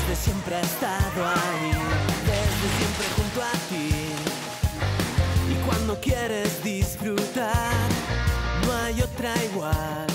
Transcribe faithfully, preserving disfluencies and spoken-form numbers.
desde siempre ha estado ahí, desde siempre junto a ti. Y cuando quieres disfrutar, no hay otra igual.